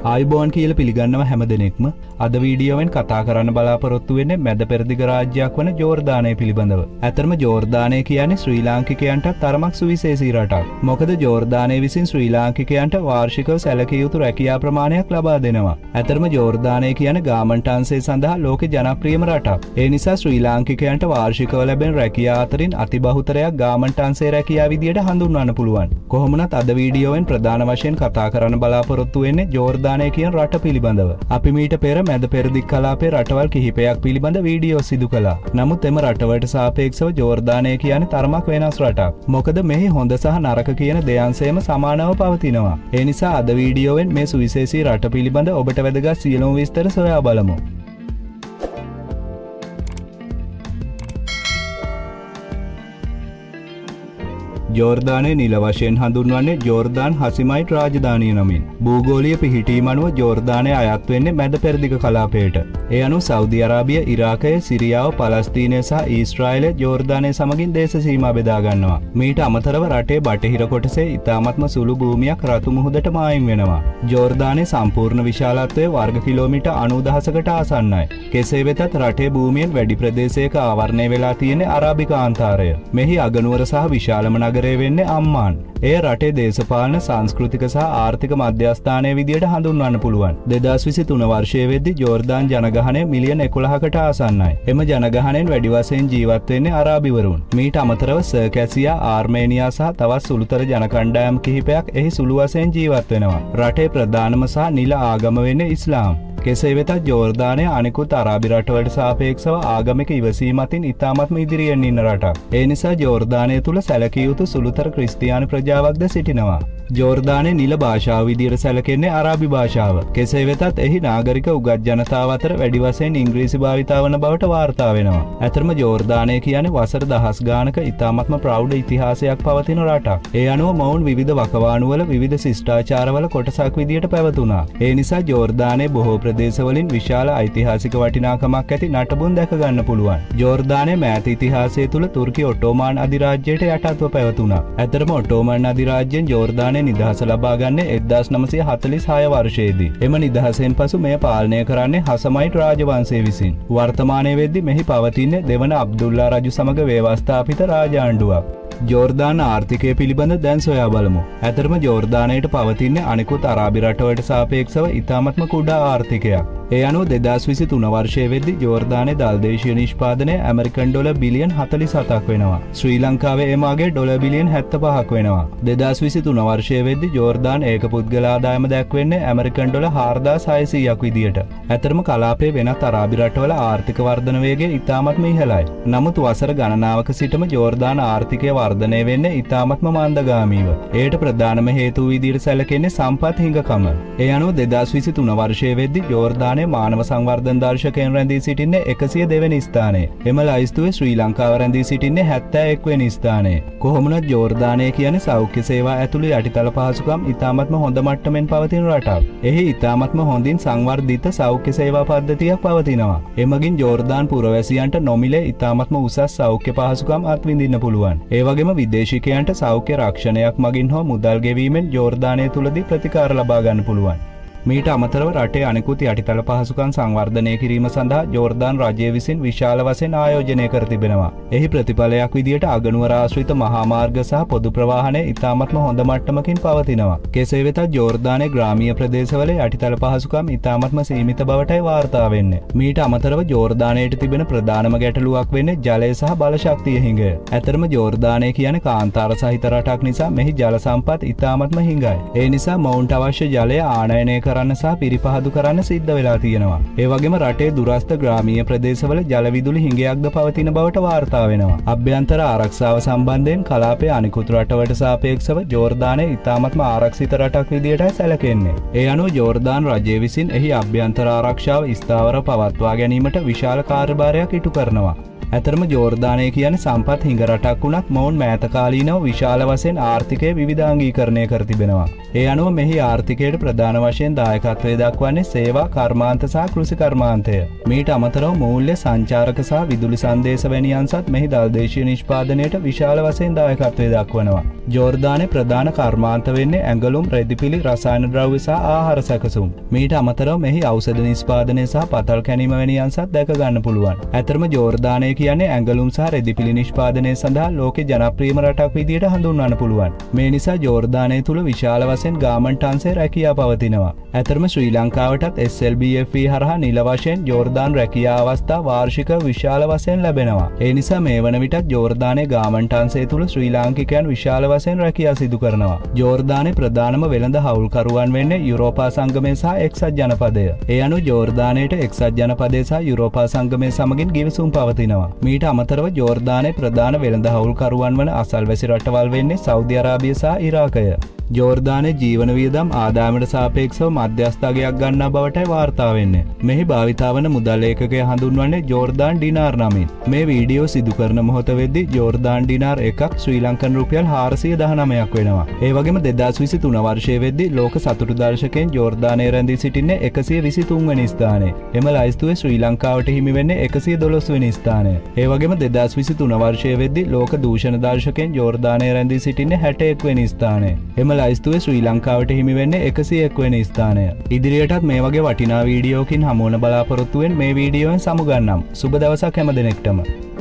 ආයුබෝවන් කියලා පිළිගන්නවා හැම දෙනෙක්ම. අද වීඩියෝවෙන් කතා කරන්න බලාපොරොත්තු වෙන්නේ මැද පෙරදිග රාජ්‍යයක් වන ජෝර්දානය පිළිබඳව. ඇතරම ජෝර්දානය කියන්නේ ශ්‍රී ලාංකිකයන්ට තරමක් සුවිශේෂී රටක්. මොකද ජෝර්දානය විසින් ශ්‍රී ලාංකිකයන්ට වාර්ෂිකව සැලකිය යුතු රැකියා ප්‍රමාණයක් ලබා දෙනවා. ඇතරම ජෝර්දානය කියන්නේ ගාමන්ට් අංශය සඳහා ලෝකේ ජනප්‍රියම රටක්. ඒ නිසා ශ්‍රී ලාංකිකයන්ට වාර්ෂිකව ලැබෙන රැකියා අතරින් අතිබහුතරයක් ගාමන්ට් අංශයේ රැකියා විදියට හඳුන්වන්න පුළුවන්. කොහොමුණත් අද වීඩියෝවෙන් ප්‍රධාන වශයෙන් කතා කරන්න බලාපොරොත්තු වෙන්නේ ජෝර්දානය කියන රට පිළිබඳව. අපි මීට පෙර මැද පෙරදිග කලාපයේ රටවල් කිහිපයක් පිළිබඳ වීඩියෝ සිදු කළා. නමුත් එම රටවලට සාපේක්ෂව ජෝර්දානය කියන්නේ තරමක් වෙනස් රටක්. මොකද මෙහි හොඳ සහ නරක කියන දෙයන්සේම සමානව පවතිනවා. ඒ නිසා අද වීඩියෝවෙන් මේ සුවිශේෂී රට පිළිබඳ ඔබට වැදගත් සියලුම විස්තර සොයා බලමු. ජෝර්දානය නිල වශයෙන් හඳුන්වන්නේ ජෝර්දාන් හසිමයිට් රාජධානිය නමින්. භූගෝලීය පිහිටීම අනුව ජෝර්දානය අයත් වෙන්නේ මැද පෙරදිග කලාපයට. ඒ අනුව සෞදි අරාබිය, ඉරාකය, සිරියාව, පලස්තීනය සහ ඊශ්‍රායලය ජෝර්දානය සමගින් දේශ සීමා බෙදා ගන්නවා. මීට අමතරව රටේ බටහිර කොටසේ ඉතාමත්ම සුළු භූමියක් රතු මුහුදට මායිම් වෙනවා. ජෝර්දානයේ සම්පූර්ණ විශාලත්වය වර්ග කිලෝමීටර් 90000කට ආසන්නයි. කෙසේ වෙතත් රටේ භූමියෙන් වැඩි ප්‍රදේශයක ආවරණය වෙලා තියෙන අරාබික ආන්තාරය. මෙහි අගනුවර සහ විශාලම නගරය වෙන්නේ අම්මාන්. එය රටේ දේශපාලන, සංස්කෘතික සහ ආර්ථික මධ්‍යස්ථානය විදියට හඳුන්වන්න පුළුවන්. 2023 වර්ෂයේ වෙද්දී ජෝර්දාන් ජනගහනය මිලියන 11කට ආසන්නයි. එම ජනගහනයෙන් වැඩි වශයෙන් ජීවත් වෙන්නේ අරාබිවරුන්. මීට අමතරව සර්කැසියා, ආර්මේනියා සහ තවත් සුළුතර ජන කණ්ඩායම් කිහිපයක් එහි සුළු වශයෙන් ජීවත් වෙනවා. රටේ ප්‍රධානම සහ නිල ආගම වෙන්නේ ඉස්ලාම්. කෙසේ වෙතත් ජෝර්දානය අනෙකුත් අරාබි රටවලට සාපේක්ෂව ආගමික ඉවසීම අතින් ඉතාමත්ම ඉදිරියෙන් ඉන්න රටක්. ඒ නිසා ජෝර්දානය තුල සැලකිය යුතු සුළුතර ක්‍රිස්තියානි ප්‍රජාවක්ද සිටිනවා. ජෝර්දානයේ නිල භාෂාව විදියට සැලකෙන්නේ අරාබි භාෂාව. කෙසේ වෙතත් එහි නාගරික උගත් ජනතාව අතර වැඩි වශයෙන් ඉංග්‍රීසි භාවිතා වන බවට වාර්තා වෙනවා. ඇතරම ජෝර්දානය කියන්නේ වසර දහස් ගානක ඉතාමත්ම ප්‍රෞಢ ඉතිහාසයක් පවතින රටක්. ඒ අනුව මොවුන් විවිධ වකවානුවල විවිධ ශිෂ්ටාචාරවල කොටසක් විදියට පැවතුණා. ඒ නිසා ජෝර්දානයේ බොහෝ ප්‍රදේශවලින් විශාල ඓතිහාසික වටිනාකමක් ඇති නටබුන් දැක ගන්න පුළුවන්. ජෝර්දානයේ මෑත ඉතිහාසය තුල තුර්කි ඔටෝමාන් අධිරාජ්‍යයට යටත්ව පැවතුණා. ඇතරම ඔටෝමාන් අධිරාජ්‍යයෙන් ජෝර්දානය නිදහස ලබා ගන්නේ 1946 වර්ෂයේදී. එම නිදහසෙන් පසු මෙය පාලනය කරන්නේ හසමයිට් රාජවංශය විසින්. වර්තමානයේ වෙද්දී මෙහි පවතින්නේ දෙවන අබ්දුල්ලා රජු සමග ව්‍යවස්ථාපිත රාජාණ්ඩුවක්. ජෝර්දාන ආර්ථිකය පිළිබඳ දැන් සොයා බලමු. ඇතරම ජෝර්දානයට පවතින්නේ අනෙකුත් අරාබි රටවලට සාපේක්ෂව ඉතාමත්ම කුඩා ආර්ථිකයක්. ඒ අනුව 2023 වර්ෂයේ වෙද්දී ජෝර්දානයේ දල්දේශීය නිෂ්පාදනය ඇමරිකන් ඩොලර් බිලියන් 47ක් වෙනවා. ශ්‍රී ලංකාවේ එමාගේ ඩොලර් බිලියන් 75ක් වෙනවා. 2023 වර්ෂයේ වෙද්දී ජෝර්දාන ඒකපුද්ගල ආදායම දැක්වෙන්නේ ඇමරිකන් ඩොලර් 4600ක් විදියට. ඇතරම කලාපයේ වෙනත් අරාබි රටවල ආර්ථික වර්ධන වේගය ඉතාමත්ම ඉහළයි. නමුත් වසර ගණනාවක සිටම ජෝර්දාන ආර්ථිකය වර්ධනය වෙන්නේ ඉතාමත්ම මන්දගාමීව. එයට ප්‍රධානම හේතුව විදියට සැලකෙන්නේ සම්පත් හිඟකම. ඒ අනුව 2023 වර්ෂයේ වෙද්දී ජෝර්දානයේ මානව සංවර්ධන දර්ශකයෙන් රැඳී සිටින්නේ 102 වෙනි ස්ථානයේ. එම ලයිස්තුවේ ශ්‍රී ලංකාව රැඳී සිටින්නේ 71 වෙනි ස්ථානයේ. කොහොමුණත් ජෝර්දානය කියන්නේ සෞඛ්‍ය සේවා ඇතුළු යටිතල පහසුකම් ඉතාමත්ම හොඳ මට්ටමින් පවතින රටක්. එහි ඉතාමත්ම හොඳින් සංවර්ධිත සෞඛ්‍ය සේවා පද්ධතියක් පවතිනවා. එමගින් ජෝර්දාන් පුරවැසියන්ට නොමිලේ ඉතාමත්ම උසස් සෞඛ්‍ය පහසුකම් අත්විඳින්න පුළුවන්. ඒ වගේම විදේශිකයන්ට සෞඛ්‍ය රක්ෂණයක් මගින් හෝ මුදල් ගෙවීමෙන් ජෝර්දානය තුලදී ප්‍රතිකාර ලබා ගන්න පුළුවන්. මීට අමතරව රටේ අනෙකුත් යටිතල පහසුකම් සංවර්ධනය කිරීම සඳහා ජෝර්දාන් රජය විසින් විශාල වශයෙන් ආයෝජනය කර තිබෙනවා. එහි ප්‍රතිඵලයක් විදියට අගනුවර ආශ්‍රිත මහා මාර්ග සහ පොදු ප්‍රවාහනය ඉතාමත්ම හොඳ මට්ටමකින් පවතිනවා. කෙසේ වෙතත් ජෝර්දානයේ ග්‍රාමීය ප්‍රදේශවල යටිතල පහසුකම් ඉතාමත්ම සීමිත බවටයි වාර්තා වෙන්නේ. මීට අමතරව ජෝර්දානයට තිබෙන ප්‍රධානම ගැටලුවක් වෙන්නේ ජලය සහ බල ශක්තිය හිඟය. ඇතරම ජෝර්දානය කියන්නේ කාන්තාර සහිත රටක් නිසා මෙහි ජල සම්පත් ඉතාමත්ම හිඟයි. ඒ නිසා මොවුන්ට අවශ්‍ය ජලය ආනයනය කරන්න සහ පිරිපහදු කරන්න සිද්ධ වෙලා තියෙනවා. ඒ වගේම රටේ දුරස්ථ ග්‍රාමීය ප්‍රදේශවල ජල විදුලි හිඟයක්ද පවතින බවට වාර්තා වෙනවා. අභ්‍යන්තර ආරක්ෂාව සම්බන්ධයෙන් කලාපයේ අනිකුත් රටවලට සාපේක්ෂව ජෝර්දානය ඉතාමත්ම ආරක්ෂිත රටක් විදියටයි සැලකෙන්නේ. ඒ අනුව ජෝර්දාන් රජය විසින් එහි අභ්‍යන්තර ආරක්ෂාව ස්ථාවර පවත්වා ගැනීමට විශාල කාර්යභාරයක් ඉටු කරනවා. ඇතරම ජෝර්දානය කියන්නේ සම්පත් හිඟ රටක් වුණත් මොවුන් මෑත කාලීනව විශාල වශයෙන් ආර්ථිකය විවිධාංගීකරණය කර තිබෙනවා. ඒ අනුව මෙහි ආර්ථිකයට ප්‍රධාන වශයෙන් දායකත්වය දක්වන්නේ සේවා කර්මාන්ත සහ කෘෂි කර්මාන්තය. මීට අමතරව මූල්‍ය සංචාරක සහ විදුලි සංදේශ වැනි අංශත් මෙහි දල්දේශීය නිෂ්පාදනයට විශාල වශයෙන් දායකත්වය දක්වනවා. ජෝර්දානයේ ප්‍රධාන කර්මාන්ත වෙන්නේ ඇඟලුම්, රෙදිපිලි, රසායන ද්‍රව්‍ය සහ ආහාර සැකසුම්. මීට අමතරව මෙහි ඖෂධ නිෂ්පාදනය සහ පතල් කැණීම වැනි අංශත් දැක ගන්න පුළුවන්. ඇතරම ජෝර්දානය කියන්නේ ඇඟලුම් සහ රෙදිපිලි නිෂ්පාදනය සඳහා ලෝකේ ජනප්‍රියම රටක් විදියට හඳුන්වන්න පුළුවන්. මේ නිසා ජෝර්දානය තුල විශාල වශයෙන් ගාමන්ට් අංශයේ රැකියාව පවතිනවා. ඇතරම ශ්‍රී ලංකාවටත් SLBFE හරහා නිල වශයෙන් ජෝර්දාන් රැකියා අවස්ථා වාර්ෂික විශාල වශයෙන් ලැබෙනවා. ඒ නිසා මේ වන විටත් ජෝර්දානයේ ගාමන්ට් අංශය තුල ශ්‍රී ලාංකිකයන් විශාල වශයෙන් රැකියා සිදු කරනවා. ජෝර්දානයේ ප්‍රධානම වෙළඳ හවුල්කරුවන් වෙන්නේ යුරෝපා සංගමය සහ එක්සත් ජනපදය. ඒ අනුව ජෝර්දානයට එක්සත් ජනපදය සහ යුරෝපා සංගමය සමගින් ගිවිසුම් පවතිනවා. මීට අමතරව ජෝර්දානයේ ප්‍රධාන වෙළඳ හවුල්කරුවන් වන අසල්වැසි රටවල් වෙන්නේ සෞදි අරාබිය සහ ඉරාකය. ජෝර්දානයේ ජීවන වියදම් ආදායමට සාපේක්ෂව මධ්‍යස්ථාගයක් ගන්නා බවටයි වාර්තා වෙන්නේ. මෙහි භාවිතා වන මුදල් ඒකකය හඳුන්වන්නේ ජෝර්දාන් ඩිනාර් නමින්. මේ වීඩියෝ සිදු කරන මොහොත වෙද්දී ජෝර්දාන් ඩිනාර් එකක් ශ්‍රී ලංකන් රුපියල් 419ක් වෙනවා. ඒ වගේම 2023 වර්ෂයේ වෙද්දී ලෝක සතුටු දර්ශකයෙන් ජෝර්දානයේ රැඳී සිටින්නේ 123 වෙනි ස්ථානයේ. එම ලයිස්තුවේ ශ්‍රී ලංකාවට හිමි වෙන්නේ 112 වෙනි ස්ථානය. ඒ වගේම 2023 වර්ෂයේ වෙද්දී ලෝක දූෂණ දර්ශකයෙන් ජෝර්දානයේ රැඳී සිටින්නේ 61 වෙනි ස්ථානයේ. එම ලයිස්තුවේ ශ්‍රී ලංකාවට හිමි වෙන්නේ 101 වෙනි ස්ථානය. ඉදිරියටත් මේ වගේ වටිනා වීඩියෝකින් හමුවන බලාපොරොත්තු වෙන මේ වීඩියෝෙන් සමුගන්නම්. සුබ දවසක් හැම දිනෙකටම.